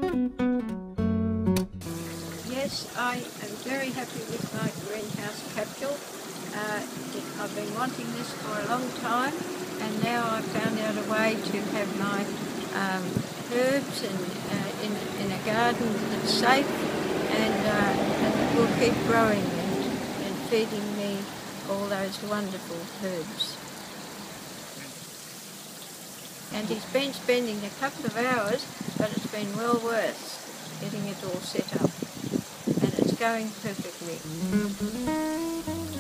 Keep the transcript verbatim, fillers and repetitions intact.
Yes, I am very happy with my greenhouse capsule. Uh, I've been wanting this for a long time, and now I've found out a way to have my um, herbs and, uh, in, in a garden that's safe, and, uh, and it will keep growing and, and feeding me all those wonderful herbs. And he's been spending a couple of hours, but it's been well worth getting it all set up. And it's going perfectly.